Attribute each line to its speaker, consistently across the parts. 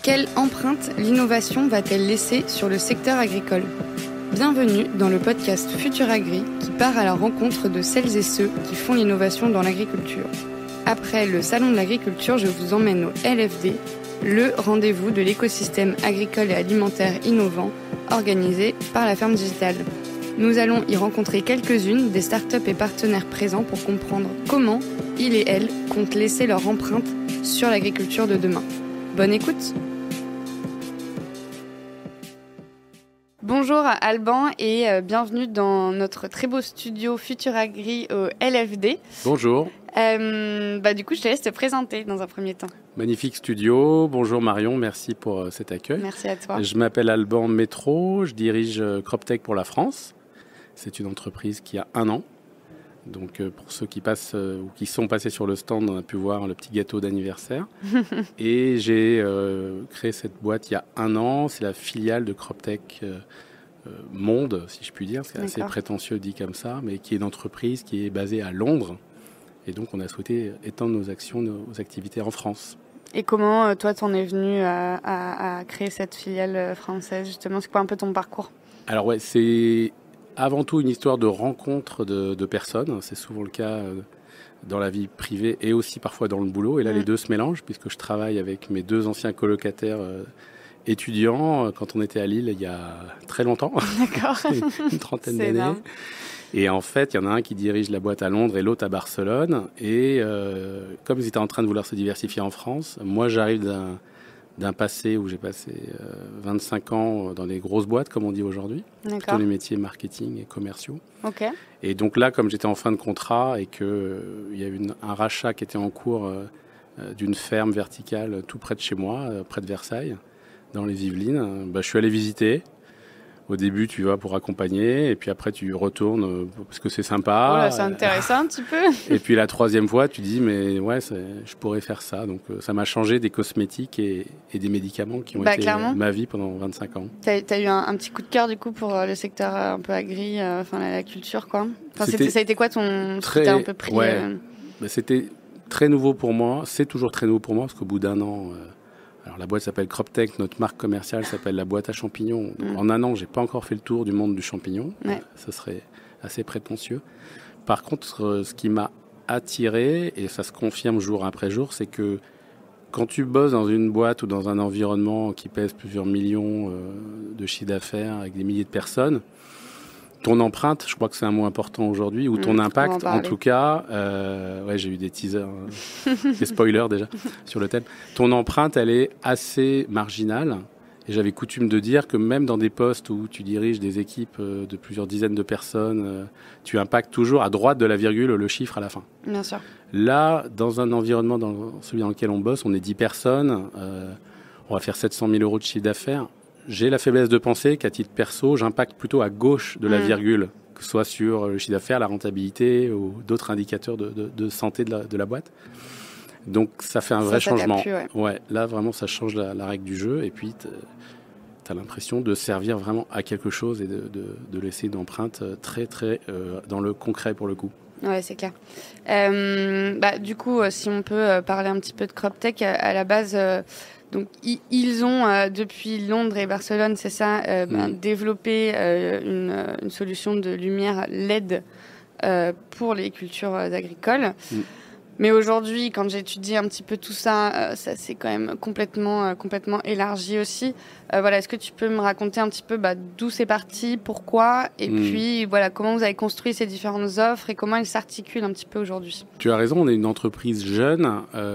Speaker 1: Quelle empreinte l'innovation va-t-elle laisser sur le secteur agricole ? Bienvenue dans le podcast Futur Agri qui part à la rencontre de celles et ceux qui font l'innovation dans l'agriculture. Après le Salon de l'agriculture, je vous emmène au LFD, le rendez-vous de l'écosystème agricole et alimentaire innovant organisé par la Ferme Digitale. Nous allons y rencontrer quelques-unes des startups et partenaires présents pour comprendre comment ils et elles comptent laisser leur empreinte sur l'agriculture de demain. Bonne écoute! Bonjour Alban et bienvenue dans notre très beau studio Futur Agri au LFD.
Speaker 2: Bonjour.
Speaker 1: Du coup, je te laisse te présenter dans un premier temps.
Speaker 2: Magnifique studio. Bonjour Marion, merci pour cet accueil.
Speaker 1: Merci à toi.
Speaker 2: Je m'appelle Alban Métro, je dirige CropTech pour la France. C'est une entreprise qui a 1 an. Donc pour ceux qui passent ou qui sont passés sur le stand, on a pu voir le petit gâteau d'anniversaire. Et j'ai créé cette boîte il y a 1 an. C'est la filiale de CropTech Monde, si je puis dire. C'est assez prétentieux dit comme ça, mais qui est une entreprise qui est basée à Londres. Et donc on a souhaité étendre nos actions, nos activités en France.
Speaker 1: Et comment toi t'en es venu à créer cette filiale française justement ? C'est quoi un peu ton parcours ?
Speaker 2: Alors ouais, c'est avant tout une histoire de rencontre de personnes. C'est souvent le cas dans la vie privée et aussi parfois dans le boulot. Et là, les deux se mélangent puisque je travaille avec mes 2 anciens colocataires étudiants quand on était à Lille il y a très longtemps.
Speaker 1: D'accord.
Speaker 2: Une trentaine d'années. Énorme. Et en fait, il y en a un qui dirige la boîte à Londres et l'autre à Barcelone. Et comme ils étaient en train de vouloir se diversifier en France, moi, j'arrive d'un passé où j'ai passé 25 ans dans des grosses boîtes, comme on dit aujourd'hui, plutôt les métiers marketing et commerciaux.
Speaker 1: Okay.
Speaker 2: Et donc là, comme j'étais en fin de contrat et qu'il y a eu un rachat qui était en cours d'une ferme verticale tout près de chez moi, près de Versailles, dans les Yvelines, je suis allé visiter. Au début, tu vas pour accompagner, et puis après, tu retournes parce que c'est sympa.
Speaker 1: Voilà, c'est intéressant un petit peu.
Speaker 2: Et puis la 3e fois, tu dis, mais ouais, je pourrais faire ça. Donc ça m'a changé des cosmétiques et des médicaments qui ont été ma vie pendant 25 ans.
Speaker 1: T'as eu un petit coup de cœur du coup pour le secteur un peu agri, la culture quoi. Enfin, ça a été quoi ton... T'as un peu pris
Speaker 2: C'était très nouveau pour moi. C'est toujours très nouveau pour moi parce qu'au bout d'1 an... Alors la boîte s'appelle CropTech, notre marque commerciale s'appelle la boîte à champignons. Donc, en 1 an, j'ai pas encore fait le tour du monde du champignon. Ouais. Ça serait assez prétentieux. Par contre, ce qui m'a attiré, et ça se confirme jour après jour, c'est que quand tu bosses dans une boîte ou dans un environnement qui pèse plusieurs millions de chiffre d'affaires avec des milliers de personnes, ton empreinte, je crois que c'est un mot important aujourd'hui, ou ton impact, en tout cas, j'ai eu des teasers, des spoilers déjà sur le thème. Ton empreinte, elle est assez marginale. Et j'avais coutume de dire que même dans des postes où tu diriges des équipes de plusieurs dizaines de personnes, tu impactes toujours à droite de la virgule le chiffre à la fin.
Speaker 1: Bien sûr.
Speaker 2: Là, dans un environnement, celui dans lequel on bosse, on est 10 personnes, on va faire 700 000 euros de chiffre d'affaires. J'ai la faiblesse de penser qu'à titre perso, j'impacte plutôt à gauche de la virgule, que ce soit sur le chiffre d'affaires, la rentabilité ou d'autres indicateurs de santé de la boîte. Donc ça fait un vrai changement. Ouais, là, vraiment, ça change la règle du jeu. Et puis, tu as l'impression de servir vraiment à quelque chose et de laisser une empreinte très, très dans le concret pour le coup.
Speaker 1: Ouais, c'est clair. Du coup, si on peut parler un petit peu de CropTech, à la base... Donc, ils ont, depuis Londres et Barcelone, c'est ça, développé une solution de lumière LED pour les cultures agricoles. Mais aujourd'hui, quand j'étudie un petit peu tout ça, ça s'est quand même complètement élargi aussi. Est-ce que tu peux me raconter un petit peu d'où c'est parti, pourquoi, et puis comment vous avez construit ces différentes offres et comment elles s'articulent un petit peu aujourd'hui ?
Speaker 2: Tu as raison, on est une entreprise jeune.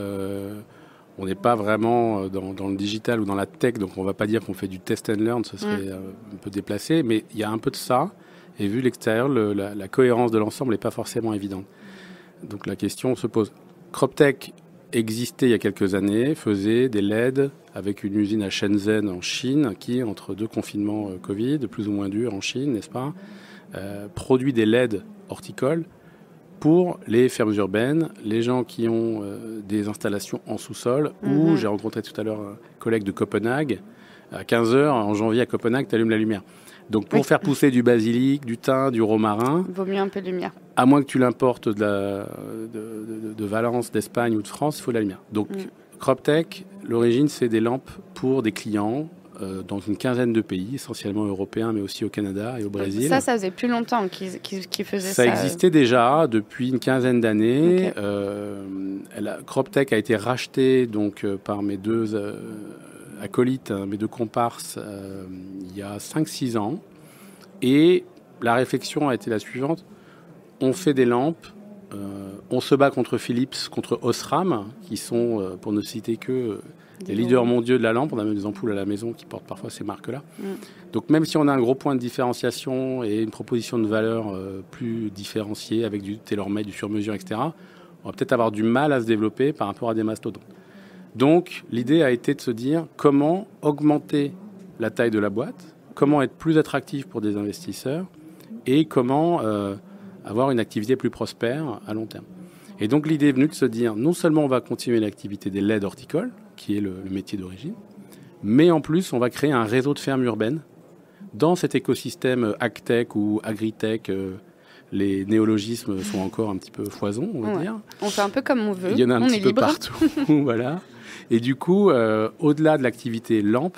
Speaker 2: On n'est pas vraiment dans le digital ou dans la tech, donc on ne va pas dire qu'on fait du test and learn, ce serait un peu déplacé, mais il y a un peu de ça, et vu l'extérieur, la cohérence de l'ensemble n'est pas forcément évidente. Donc la question se pose. CropTech existait il y a quelques années, faisait des LED avec une usine à Shenzhen en Chine, qui, entre 2 confinements Covid, plus ou moins durs en Chine, n'est-ce pas, produit des LED horticoles pour les fermes urbaines, les gens qui ont des installations en sous-sol, ou j'ai rencontré tout à l'heure un collègue de Copenhague, à 15h en janvier à Copenhague, tu allumes la lumière. Donc pour faire pousser du basilic, du thym, du romarin...
Speaker 1: Il vaut mieux un peu de lumière.
Speaker 2: À moins que tu l'importes de Valence, d'Espagne ou de France, il faut de la lumière. Donc CropTech, l'origine, c'est des lampes pour des clients dans une quinzaine de pays, essentiellement européens, mais aussi au Canada et au Brésil.
Speaker 1: Ça faisait plus longtemps qu'ils faisaient ça.
Speaker 2: Ça existait déjà depuis une quinzaine d'années. Croptek a été racheté donc, par mes deux acolytes, mes deux comparses, il y a 5-6 ans. Et la réflexion a été la suivante. On fait des lampes, on se bat contre Philips, contre Osram, qui sont, pour ne citer que... les leaders mondiaux de la lampe. On a même des ampoules à la maison qui portent parfois ces marques-là. Donc même si on a un gros point de différenciation et une proposition de valeur plus différenciée avec du tailor-made, du sur-mesure, etc., on va peut-être avoir du mal à se développer par rapport à des mastodontes. Donc l'idée a été de se dire comment augmenter la taille de la boîte, comment être plus attractif pour des investisseurs et comment avoir une activité plus prospère à long terme. Et donc l'idée est venue de se dire non seulement on va continuer l'activité des LED horticoles, qui est le métier d'origine, mais en plus, on va créer un réseau de fermes urbaines dans cet écosystème agtech ou agritech. Les néologismes sont encore un petit peu foison, on va dire.
Speaker 1: On fait un peu comme on veut.
Speaker 2: Il y en a un petit peu
Speaker 1: libre.
Speaker 2: partout. Voilà. Et du coup, au-delà de l'activité lampe,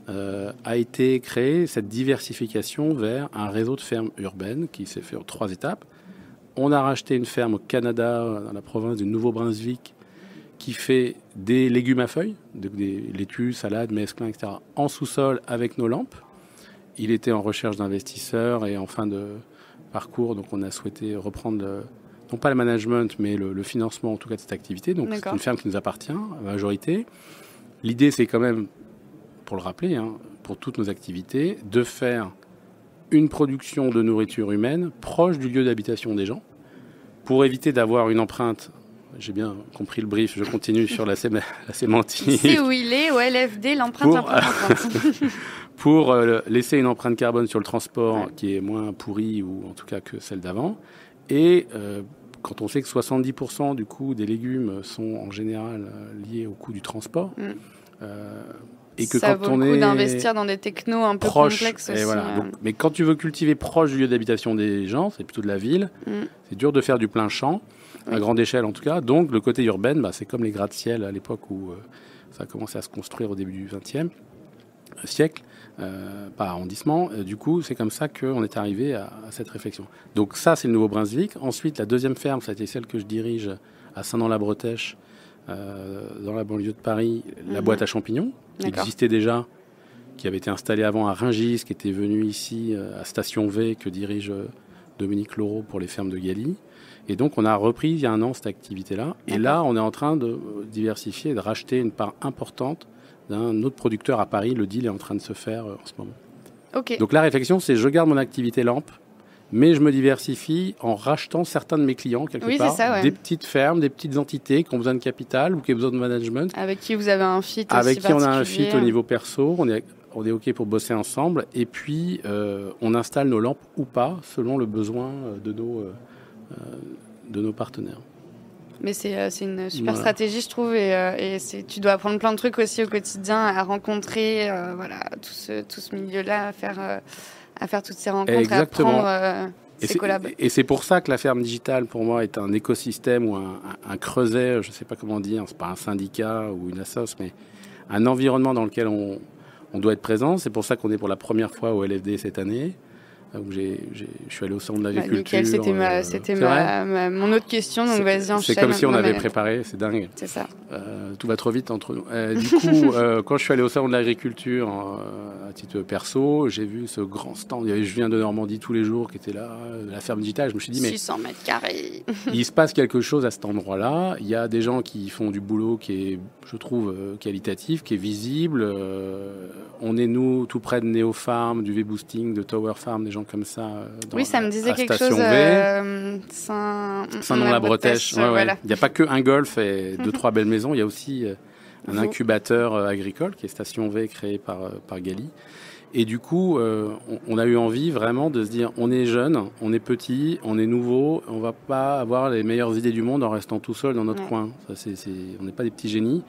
Speaker 2: a été créée cette diversification vers un réseau de fermes urbaines qui s'est fait en 3 étapes. On a racheté une ferme au Canada, dans la province du Nouveau-Brunswick, qui fait des légumes à feuilles, des laitues, salades, mesclun, etc., en sous-sol avec nos lampes. Il était en recherche d'investisseurs et en fin de parcours, donc on a souhaité reprendre, non pas le management, mais le financement en tout cas de cette activité. Donc c'est une ferme qui nous appartient, à la majorité. L'idée, c'est quand même, pour le rappeler, pour toutes nos activités, de faire une production de nourriture humaine proche du lieu d'habitation des gens, pour éviter d'avoir une empreinte. J'ai bien compris le brief, je continue sur la sémantique.
Speaker 1: C'est où il est, au LFD, l'empreinte.
Speaker 2: Pour laisser une empreinte carbone sur le transport qui est moins pourrie, ou en tout cas que celle d'avant. Et quand on sait que 70% du coût des légumes sont en général liés au coût du transport, et que
Speaker 1: ça
Speaker 2: quand
Speaker 1: vaut
Speaker 2: on
Speaker 1: le coup
Speaker 2: est
Speaker 1: d'investir dans des technos un peu complexes aussi.
Speaker 2: Voilà. Donc, mais quand tu veux cultiver proche du lieu d'habitation des gens, c'est plutôt de la ville, c'est dur de faire du plein champ. À grande échelle en tout cas. Donc le côté urbain, c'est comme les gratte-ciel à l'époque où ça a commencé à se construire au début du XXe siècle, par arrondissement. Du coup, c'est comme ça qu'on est arrivé à cette réflexion. Donc ça, c'est le Nouveau-Brunswick. Ensuite, la deuxième ferme, ça a été celle que je dirige à Saint-Dans-la-Bretèche, dans la banlieue de Paris, la boîte à champignons, qui existait déjà, qui avait été installée avant à Rungis, qui était venue ici à Station V, que dirige Dominique Laureau pour les fermes de Galie. Et donc, on a repris il y a 1 an cette activité-là. Et là, on est en train de diversifier et de racheter une part importante d'un autre producteur à Paris. Le deal est en train de se faire en ce moment. Donc, la réflexion, c'est je garde mon activité lampe, mais je me diversifie en rachetant certains de mes clients, quelque part. Des petites fermes, des petites entités qui ont besoin de capital ou qui ont besoin de management.
Speaker 1: Avec qui vous avez un fit
Speaker 2: Avec
Speaker 1: aussi
Speaker 2: qui on a un fit au niveau perso. On est OK pour bosser ensemble. Et puis, on installe nos lampes ou pas, selon le besoin de nos partenaires.
Speaker 1: Mais c'est une super stratégie, je trouve, et tu dois apprendre plein de trucs aussi au quotidien, à rencontrer tout ce milieu-là, à faire toutes ces rencontres.
Speaker 2: Exactement.
Speaker 1: À apprendre ces collabs.
Speaker 2: Et c'est pour ça que la ferme digitale, pour moi, est un écosystème ou un creuset, je ne sais pas comment dire, c'est pas un syndicat ou une assoce, mais un environnement dans lequel on doit être présent. C'est pour ça qu'on est pour la première fois au LFD cette année. Où je suis allé au salon de l'agriculture.
Speaker 1: C'était mon autre question, donc vas-y, enchaîne.
Speaker 2: C'est comme si on avait préparé, c'est dingue.
Speaker 1: C'est ça.
Speaker 2: Tout va trop vite entre nous. Du coup, quand je suis allé au salon de l'agriculture, à titre perso, j'ai vu ce grand stand. Il y avait Julien de Normandie tous les jours qui était là, la ferme digitale. Je me suis dit, mais
Speaker 1: 600 mètres carrés.
Speaker 2: Il se passe quelque chose à cet endroit-là. Il y a des gens qui font du boulot qui est, je trouve, qualitatif, qui est visible. On est, nous, tout près de Neofarm, du V-Boosting, de Tower Farm, des gens comme ça.
Speaker 1: Ça me disait quelque chose.
Speaker 2: Saint-Dans-la-Bretèche.
Speaker 1: Voilà.
Speaker 2: Il n'y a pas que un golf et 2-3 belles maisons. Il y a aussi un incubateur agricole qui est Station V, créé par Galie. Et du coup, on a eu envie vraiment de se dire, on est jeune, on est petit, on est nouveau, on va pas avoir les meilleures idées du monde en restant tout seul dans notre coin. On n'est pas des petits génies.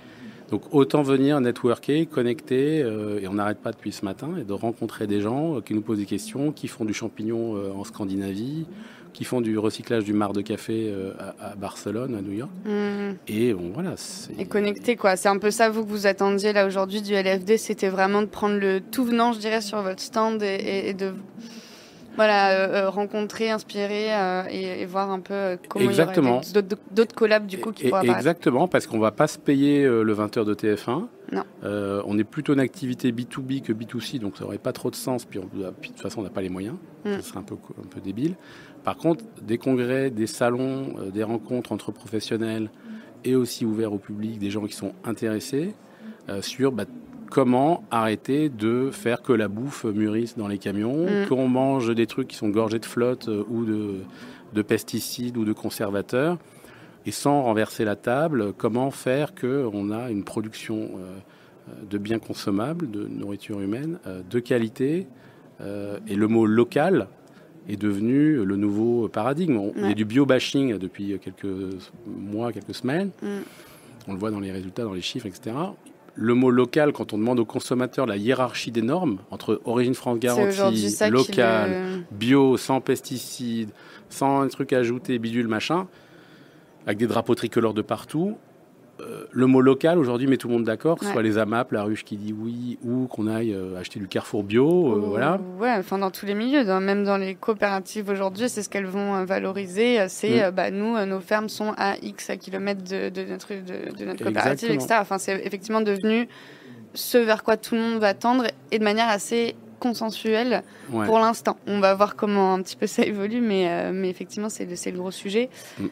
Speaker 2: Donc autant venir networker, connecter, et on n'arrête pas depuis ce matin, et de rencontrer des gens qui nous posent des questions, qui font du champignon en Scandinavie, qui font du recyclage du marc de café à Barcelone, à New York. Et bon, voilà.
Speaker 1: Et connecter, quoi. C'est un peu ça, vous, que vous attendiez là aujourd'hui du LFD, c'était vraiment de prendre le tout venant, je dirais, sur votre stand et de... Voilà, rencontrer, inspirer et voir un peu comment
Speaker 2: exactement.
Speaker 1: Il y aurait d'autres collabs du coup qui pourraient apparaître.
Speaker 2: Exactement, parce qu'on ne va pas se payer le 20h de TF1.
Speaker 1: Non.
Speaker 2: On est plutôt une activité B2B que B2C, donc ça n'aurait pas trop de sens. Puis de toute façon, on n'a pas les moyens. Ce serait un peu débile. Par contre, des congrès, des salons, des rencontres entre professionnels et aussi ouverts au public, des gens qui sont intéressés sur... comment arrêter de faire que la bouffe mûrisse dans les camions, qu'on mange des trucs qui sont gorgés de flotte ou de pesticides ou de conservateurs, et sans renverser la table, comment faire qu'on a une production de biens consommables, de nourriture humaine, de qualité, et le mot local est devenu le nouveau paradigme. Il y a du bio-bashing depuis quelques mois, quelques semaines, on le voit dans les résultats, dans les chiffres, etc. Le mot local, quand on demande aux consommateurs la hiérarchie des normes entre origine France garantie, local, bio, sans pesticides, sans un truc ajouté, bidule, machin, avec des drapeaux tricolores de partout, le mot local aujourd'hui met tout le monde d'accord, que ce soit les AMAP, la ruche qui dit oui, ou qu'on aille acheter du Carrefour bio, voilà.
Speaker 1: Ouais, enfin dans tous les milieux, même dans les coopératives aujourd'hui, c'est ce qu'elles vont valoriser. C'est nous, nos fermes sont à X kilomètres de notre coopérative, etc. Enfin, c'est effectivement devenu ce vers quoi tout le monde va tendre et de manière assez consensuelle pour l'instant. On va voir comment un petit peu ça évolue, mais effectivement, c'est le gros sujet.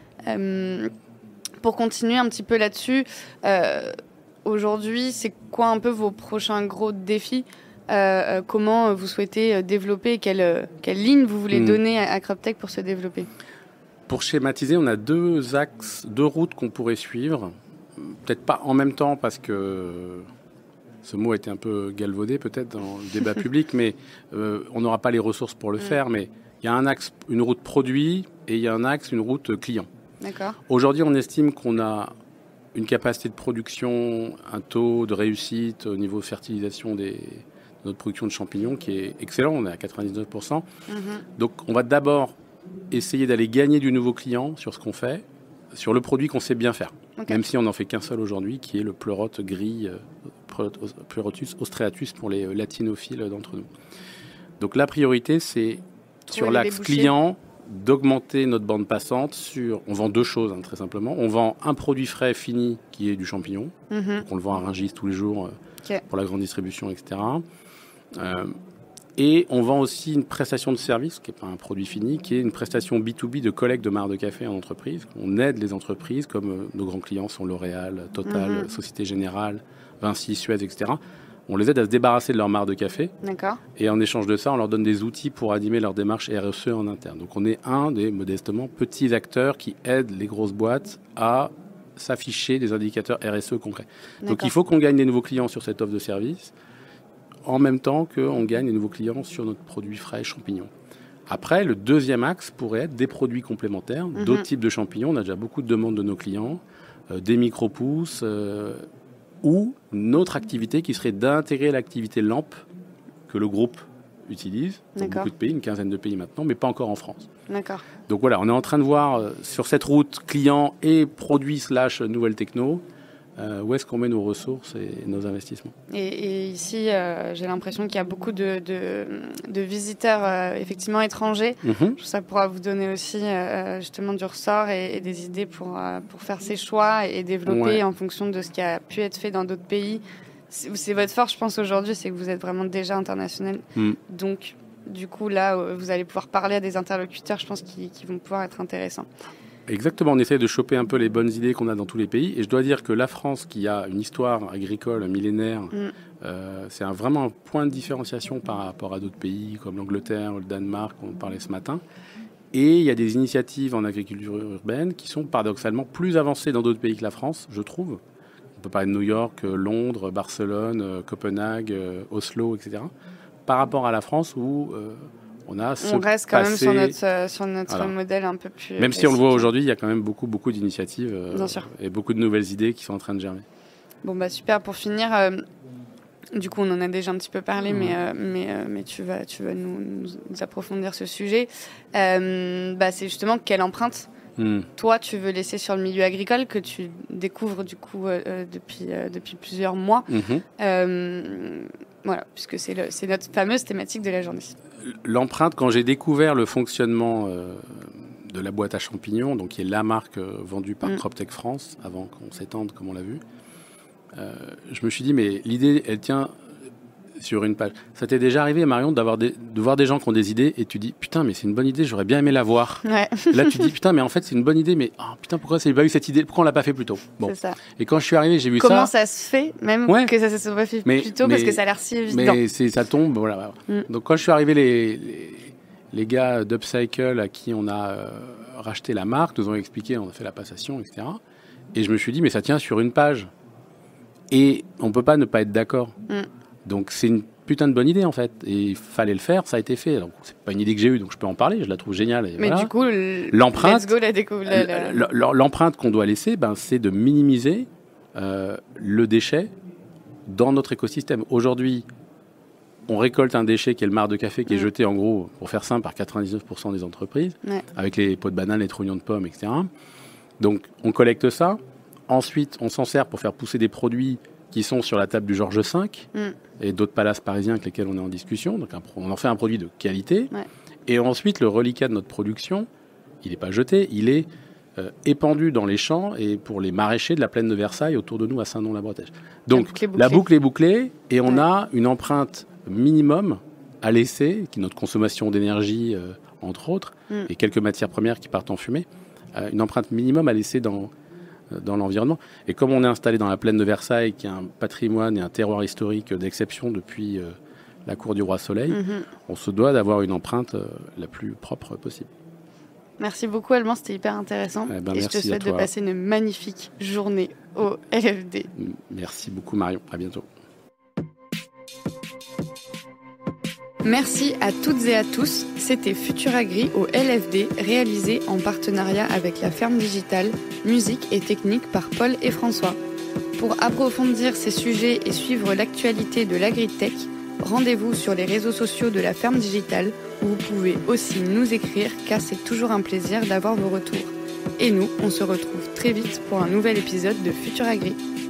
Speaker 1: Pour continuer un petit peu là-dessus, aujourd'hui, c'est quoi un peu vos prochains gros défis comment vous souhaitez développer, quelle ligne vous voulez donner à CropTech pour se développer?
Speaker 2: Pour schématiser, on a deux routes qu'on pourrait suivre. Peut-être pas en même temps parce que ce mot a été un peu galvaudé peut-être dans le débat public, mais on n'aura pas les ressources pour le faire. Mais il y a un axe, une route produit, et il y a un axe, une route client.
Speaker 1: D'accord.
Speaker 2: Aujourd'hui, on estime qu'on a une capacité de production, un taux de réussite au niveau de fertilisation de notre production de champignons qui est excellent, on est à 99%. Donc on va d'abord essayer d'aller gagner du nouveau client sur ce qu'on fait, sur le produit qu'on sait bien faire. Même si on n'en fait qu'un seul aujourd'hui, qui est le pleurote gris, Pleurotus ostreatus pour les latinophiles d'entre nous. Donc la priorité, c'est sur l'axe client, d'augmenter notre bande passante sur... On vend deux choses, très simplement. On vend un produit frais fini qui est du champignon. Donc on le vend à Rungis tous les jours pour la grande distribution, etc. Et on vend aussi une prestation de service, qui n'est pas un produit fini, qui est une prestation B2B de collecte de marc de café en entreprise. On aide les entreprises, comme nos grands clients sont L'Oréal, Total, Société Générale, Vinci, Suez, etc. On les aide à se débarrasser de leur marc de café.
Speaker 1: D'accord.
Speaker 2: Et en échange de ça, on leur donne des outils pour animer leur démarche RSE en interne. Donc on est un des, modestement, petits acteurs qui aident les grosses boîtes à s'afficher des indicateurs RSE concrets. Donc il faut qu'on gagne des nouveaux clients sur cette offre de service, en même temps qu'on gagne des nouveaux clients sur notre produit frais champignons. Après, le deuxième axe pourrait être des produits complémentaires, d'autres types de champignons. On a déjà beaucoup de demandes de nos clients, des micro-pousses, ou une autre activité qui serait d'intégrer l'activité lampe que le groupe utilise dans beaucoup de pays, une quinzaine de pays maintenant, mais pas encore en France.
Speaker 1: D'accord.
Speaker 2: Donc voilà, on est en train de voir sur cette route client et produit / nouvelle techno, où est-ce qu'on met nos ressources et nos investissements.
Speaker 1: Et ici, j'ai l'impression qu'il y a beaucoup de visiteurs effectivement étrangers. Ça pourra vous donner aussi justement du ressort et des idées pour faire ses choix et développer en fonction de ce qui a pu être fait dans d'autres pays. C'est votre force, je pense, aujourd'hui, c'est que vous êtes vraiment déjà international. Donc, du coup, là, vous allez pouvoir parler à des interlocuteurs, je pense, qui vont pouvoir être intéressants.
Speaker 2: Exactement, on essaie de choper un peu les bonnes idées qu'on a dans tous les pays. Et je dois dire que la France, qui a une histoire agricole millénaire, c'est vraiment un point de différenciation par rapport à d'autres pays comme l'Angleterre, le Danemark, on parlait ce matin. Et il y a des initiatives en agriculture urbaine qui sont paradoxalement plus avancées dans d'autres pays que la France, je trouve. On peut parler de New York, Londres, Barcelone, Copenhague, Oslo, etc. Par rapport à la France où... on
Speaker 1: reste quand même sur notre modèle un peu plus...
Speaker 2: Même si on le voit aujourd'hui, il y a quand même beaucoup d'initiatives et beaucoup de nouvelles idées qui sont en train de germer.
Speaker 1: Bon, bah super. Pour finir, du coup, on en a déjà un petit peu parlé, mais tu vas nous approfondir ce sujet. C'est justement quelle empreinte toi, tu veux laisser sur le milieu agricole que tu découvres du coup depuis plusieurs mois. Voilà, puisque c'est notre fameuse thématique de la journée.
Speaker 2: L'empreinte, quand j'ai découvert le fonctionnement de la boîte à champignons, donc qui est la marque vendue par CropTech France, avant qu'on s'étende comme on l'a vu, je me suis dit, mais l'idée, elle tient sur une page. Ça t'est déjà arrivé, Marion, de voir des gens qui ont des idées et tu dis, putain, mais c'est une bonne idée, j'aurais bien aimé la voir.
Speaker 1: Ouais.
Speaker 2: Là, tu dis, putain, mais en fait, c'est une bonne idée, mais putain, pourquoi ça n'a pas eu cette idée? Pourquoi on l'a pas fait plus tôt? Bon.
Speaker 1: C'est ça.
Speaker 2: Et quand je suis arrivé, j'ai vu
Speaker 1: Comment ça se fait, même que ça ne se soit pas fait plus tôt, parce que ça a l'air si évident.
Speaker 2: Mais ça tombe, voilà. Donc, quand je suis arrivé, les gars d'Upcycle à qui on a racheté la marque, nous ont expliqué, on a fait la passation, etc. Et je me suis dit, mais ça tient sur une page. Et on ne peut pas ne pas être d'accord. Donc, c'est une putain de bonne idée, en fait. Et il fallait le faire, ça a été fait. Donc, c'est pas une idée que j'ai eue, donc je peux en parler, je la trouve géniale. Et
Speaker 1: mais
Speaker 2: voilà.
Speaker 1: Du coup,
Speaker 2: l'empreinte,
Speaker 1: let's go, la découverte.
Speaker 2: L'empreinte qu'on doit laisser, c'est de minimiser le déchet dans notre écosystème. Aujourd'hui, on récolte un déchet qui est le marc de café qui est jeté, en gros, pour faire simple, par 99% des entreprises, avec les pots de banane, les trognons de pommes, etc. Donc, on collecte ça. Ensuite, on s'en sert pour faire pousser des produits qui sont sur la table du Georges V et d'autres palaces parisiens avec lesquels on est en discussion. Donc, on en fait un produit de qualité. Et ensuite, le reliquat de notre production, il n'est pas jeté, il est épandu dans les champs et pour les maraîchers de la plaine de Versailles autour de nous à Saint-Nom-la-Bretèche. Donc, la boucle est bouclée et on a une empreinte minimum à laisser, qui est notre consommation d'énergie, entre autres, et quelques matières premières qui partent en fumée, une empreinte minimum à laisser dans l'environnement. Et comme on est installé dans la plaine de Versailles, qui a un patrimoine et un terroir historique d'exception depuis la cour du Roi Soleil, on se doit d'avoir une empreinte la plus propre possible.
Speaker 1: Merci beaucoup, Alban, c'était hyper intéressant. Et je te souhaite de passer une magnifique journée au LFD.
Speaker 2: Merci beaucoup, Marion. À bientôt.
Speaker 1: Merci à toutes et à tous. C'était Futur Agri au LFD, réalisé en partenariat avec la Ferme Digitale, musique et technique par Paul et François. Pour approfondir ces sujets et suivre l'actualité de l'agritech, rendez-vous sur les réseaux sociaux de la Ferme Digitale, où vous pouvez aussi nous écrire, car c'est toujours un plaisir d'avoir vos retours. Et nous, on se retrouve très vite pour un nouvel épisode de Futur Agri.